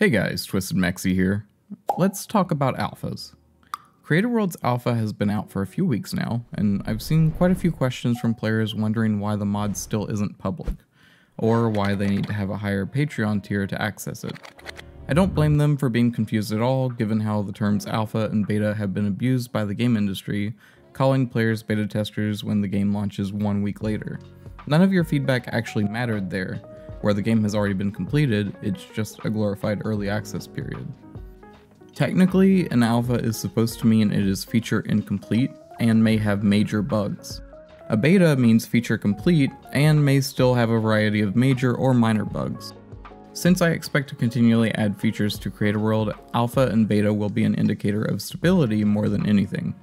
Hey guys, Twisted Mexi here. Let's talk about alphas. Creator Worlds Alpha has been out for a few weeks now, and I've seen quite a few questions from players wondering why the mod still isn't public, or why they need to have a higher Patreon tier to access it. I don't blame them for being confused at all, given how the terms alpha and beta have been abused by the game industry, calling players beta testers when the game launches 1 week later. None of your feedback actually mattered there. Where the game has already been completed, it's just a glorified early access period. Technically, an alpha is supposed to mean it is feature incomplete and may have major bugs. A beta means feature complete and may still have a variety of major or minor bugs. Since I expect to continually add features to Creator World, alpha and beta will be an indicator of stability more than anything.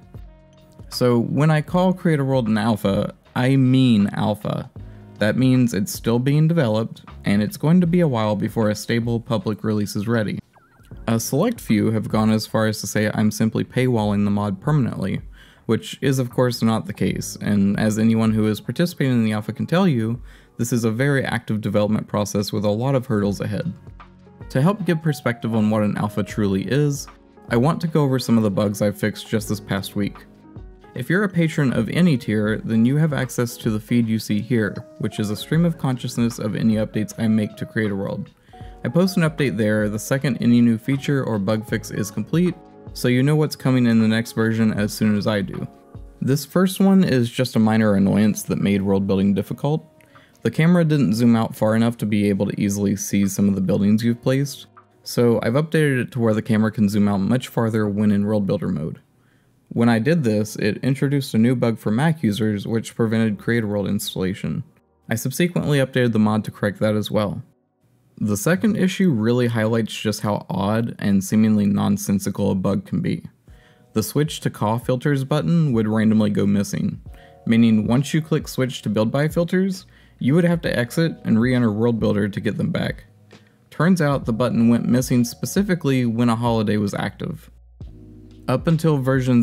So when I call Creator World an alpha, I mean alpha. That means it's still being developed, and it's going to be a while before a stable public release is ready. A select few have gone as far as to say I'm simply paywalling the mod permanently, which is of course not the case, and as anyone who is participating in the alpha can tell you, this is a very active development process with a lot of hurdles ahead. To help give perspective on what an alpha truly is, I want to go over some of the bugs I've fixed just this past week. If you're a patron of any tier, then you have access to the feed you see here, which is a stream of consciousness of any updates I make to Creator World. I post an update there the second any new feature or bug fix is complete, so you know what's coming in the next version as soon as I do. This first one is just a minor annoyance that made world building difficult. The camera didn't zoom out far enough to be able to easily see some of the buildings you've placed, so I've updated it to where the camera can zoom out much farther when in World Builder mode. When I did this, it introduced a new bug for Mac users which prevented Creator World installation. I subsequently updated the mod to correct that as well. The second issue really highlights just how odd and seemingly nonsensical a bug can be. The switch to CAW filters button would randomly go missing, meaning once you click switch to build by filters, you would have to exit and re-enter World Builder to get them back. Turns out the button went missing specifically when a holiday was active. Up until version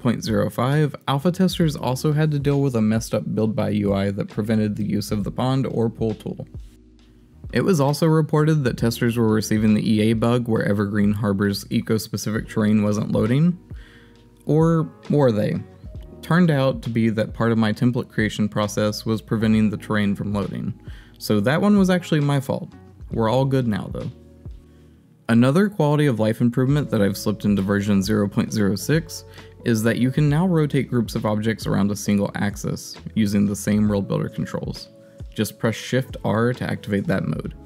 0.05, alpha testers also had to deal with a messed up build by UI that prevented the use of the pond or pool tool. It was also reported that testers were receiving the EA bug where Evergreen Harbor's eco-specific terrain wasn't loading. Or were they? Turned out to be that part of my template creation process was preventing the terrain from loading, so that one was actually my fault. We're all good now though. Another quality of life improvement that I've slipped into version 0.06 is that you can now rotate groups of objects around a single axis using the same World Builder controls. Just press Shift R to activate that mode.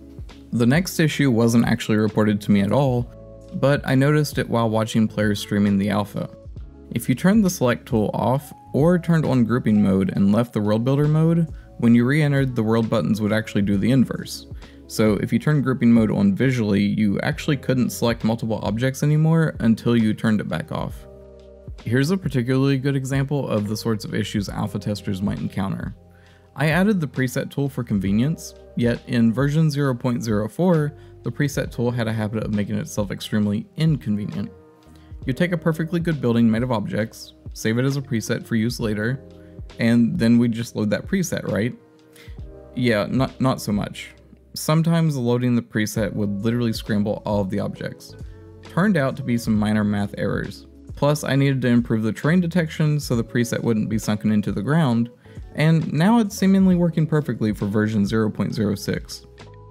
The next issue wasn't actually reported to me at all, but I noticed it while watching players streaming the alpha. If you turned the select tool off or turned on grouping mode and left the World Builder mode, when you re-entered, the world buttons would actually do the inverse. So if you turned grouping mode on visually, you actually couldn't select multiple objects anymore until you turned it back off. Here's a particularly good example of the sorts of issues alpha testers might encounter. I added the preset tool for convenience, yet in version 0.04, the preset tool had a habit of making itself extremely inconvenient. You take a perfectly good building made of objects, save it as a preset for use later, and then we just load that preset, right? Yeah, not so much. Sometimes loading the preset would literally scramble all of the objects. Turned out to be some minor math errors. Plus I needed to improve the terrain detection so the preset wouldn't be sunken into the ground, and now it's seemingly working perfectly for version 0.06.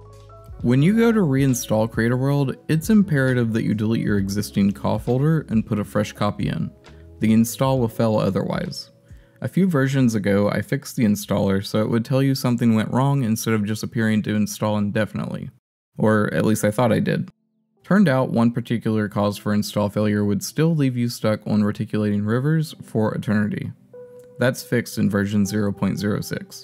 When you go to reinstall Creator World, it's imperative that you delete your existing CAW folder and put a fresh copy in. The install will fail otherwise. A few versions ago, I fixed the installer so it would tell you something went wrong instead of just appearing to install indefinitely. Or at least I thought I did. Turned out one particular cause for install failure would still leave you stuck on reticulating rivers for eternity. That's fixed in version 0.06.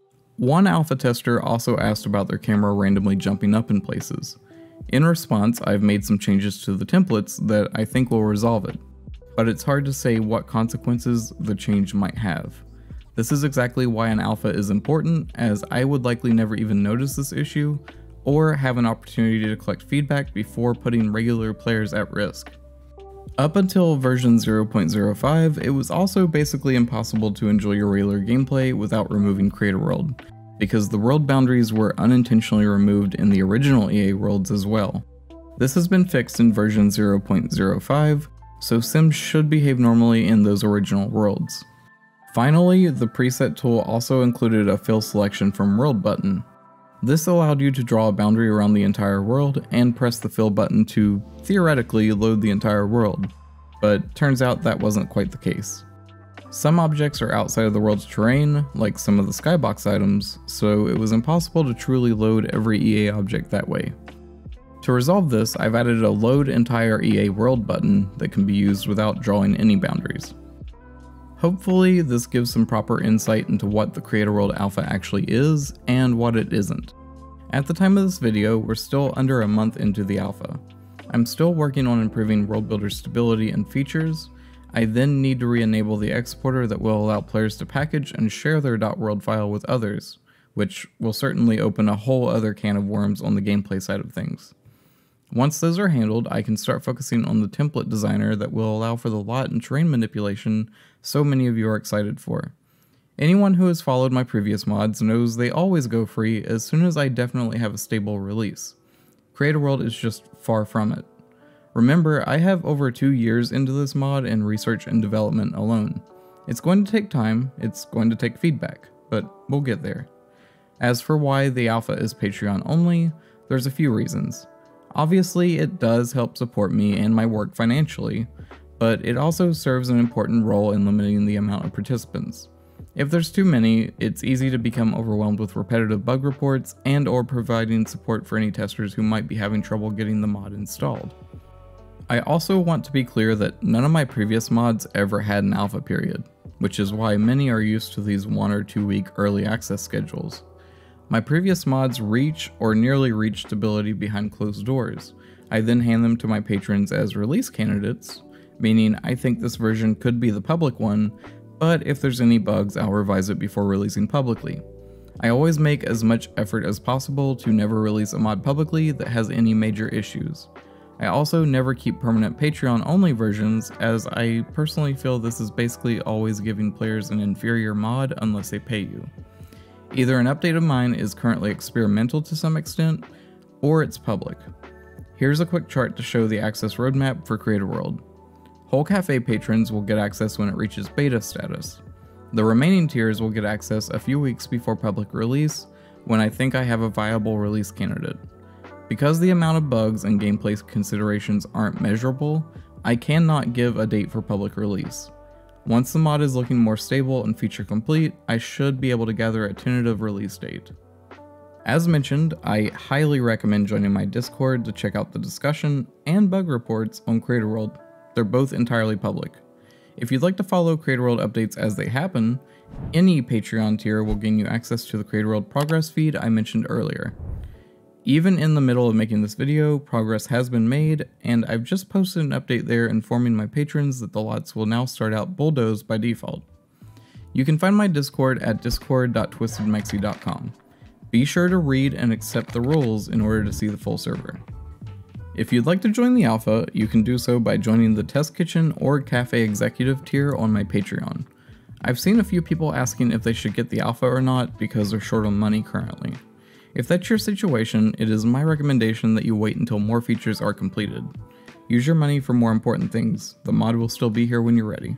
One alpha tester also asked about their camera randomly jumping up in places. In response, I've made some changes to the templates that I think will resolve it. But it's hard to say what consequences the change might have. This is exactly why an alpha is important, as I would likely never even notice this issue, or have an opportunity to collect feedback before putting regular players at risk. Up until version 0.05, it was also basically impossible to enjoy your regular gameplay without removing Creator World, because the world boundaries were unintentionally removed in the original EA worlds as well. This has been fixed in version 0.05, so Sims should behave normally in those original worlds. Finally, the preset tool also included a fill selection from world button. This allowed you to draw a boundary around the entire world and press the fill button to, theoretically, load the entire world, but turns out that wasn't quite the case. Some objects are outside of the world's terrain, like some of the skybox items, so it was impossible to truly load every EA object that way. To resolve this, I've added a Load Entire EA World button that can be used without drawing any boundaries. Hopefully, this gives some proper insight into what the Create a World Alpha actually is and what it isn't. At the time of this video, we're still under a month into the alpha. I'm still working on improving World Builder stability and features. I then need to re-enable the exporter that will allow players to package and share their .world file with others, which will certainly open a whole other can of worms on the gameplay side of things. Once those are handled, I can start focusing on the template designer that will allow for the lot and terrain manipulation so many of you are excited for. Anyone who has followed my previous mods knows they always go free as soon as I definitely have a stable release. Create a World is just far from it. Remember, I have over 2 years into this mod in research and development alone. It's going to take time, it's going to take feedback, but we'll get there. As for why the alpha is Patreon only, there's a few reasons. Obviously, it does help support me and my work financially, but it also serves an important role in limiting the amount of participants. If there's too many, it's easy to become overwhelmed with repetitive bug reports and/or providing support for any testers who might be having trouble getting the mod installed. I also want to be clear that none of my previous mods ever had an alpha period, which is why many are used to these 1 or 2 week early access schedules. My previous mods reach or nearly reach stability behind closed doors. I then hand them to my patrons as release candidates, meaning I think this version could be the public one, but if there's any bugs, I'll revise it before releasing publicly. I always make as much effort as possible to never release a mod publicly that has any major issues. I also never keep permanent Patreon only versions, as I personally feel this is basically always giving players an inferior mod unless they pay you. Either an update of mine is currently experimental to some extent, or it's public. Here's a quick chart to show the access roadmap for Create a World. Whole Cafe patrons will get access when it reaches beta status. The remaining tiers will get access a few weeks before public release, when I think I have a viable release candidate. Because the amount of bugs and gameplay considerations aren't measurable, I cannot give a date for public release. Once the mod is looking more stable and feature complete, I should be able to gather a tentative release date. As mentioned, I highly recommend joining my Discord to check out the discussion and bug reports on Create a World. They're both entirely public. If you'd like to follow Create a World updates as they happen, any Patreon tier will gain you access to the Create a World progress feed I mentioned earlier. Even in the middle of making this video, progress has been made, and I've just posted an update there informing my patrons that the lots will now start out bulldozed by default. You can find my Discord at discord.twistedmexi.com. Be sure to read and accept the rules in order to see the full server. If you'd like to join the alpha, you can do so by joining the Test Kitchen or Cafe Executive tier on my Patreon. I've seen a few people asking if they should get the alpha or not because they're short on money currently. If that's your situation, it is my recommendation that you wait until more features are completed. Use your money for more important things. The mod will still be here when you're ready.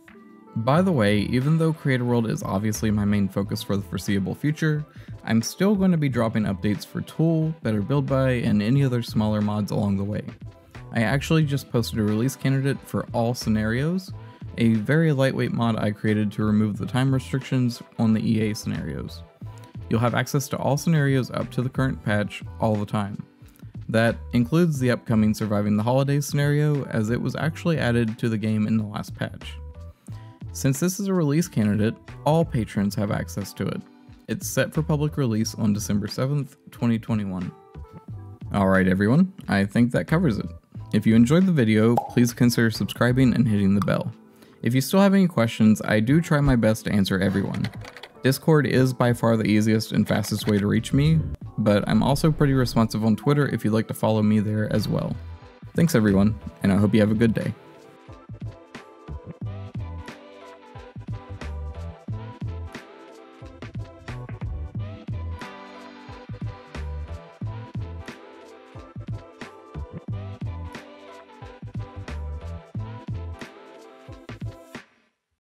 By the way, even though Create a World is obviously my main focus for the foreseeable future, I'm still going to be dropping updates for Tool, Better Build By, and any other smaller mods along the way. I actually just posted a release candidate for All Scenarios, a very lightweight mod I created to remove the time restrictions on the EA scenarios. You'll have access to all scenarios up to the current patch all the time. That includes the upcoming Surviving the Holidays scenario, as it was actually added to the game in the last patch. Since this is a release candidate, all patrons have access to it. It's set for public release on December 7th, 2021. Alright everyone, I think that covers it. If you enjoyed the video, please consider subscribing and hitting the bell. If you still have any questions, I do try my best to answer everyone. Discord is by far the easiest and fastest way to reach me, but I'm also pretty responsive on Twitter if you'd like to follow me there as well. Thanks everyone, and I hope you have a good day.